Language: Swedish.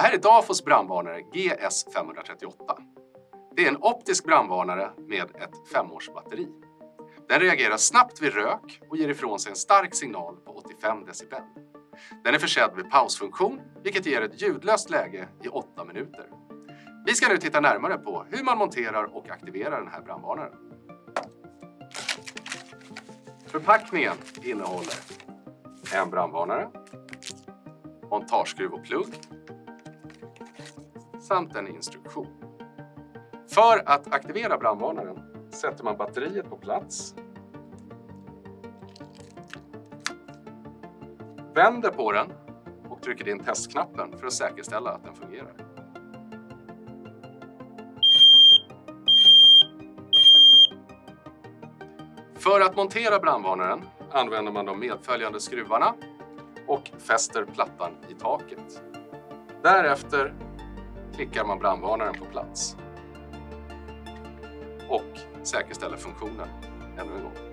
här är Dafos brandvarnare GS538. Det är en optisk brandvarnare med ett 5-årsbatteri. Den reagerar snabbt vid rök och ger ifrån sig en stark signal på 85 decibel. Den är försedd med pausfunktion, vilket ger ett ljudlöst läge i 8 minuter. Vi ska nu titta närmare på hur man monterar och aktiverar den här brandvarnaren. Förpackningen innehåller en brandvarnare, montageskruv och plugg samt en instruktion. För att aktivera brandvarnaren sätter man batteriet på plats, vänder på den och trycker in testknappen för att säkerställa att den fungerar. För att montera brandvarnaren använder man de medföljande skruvarna och fäster plattan i taket. Därefter klickar man brandvarnaren på plats och säkerställer funktionen ännu en gång.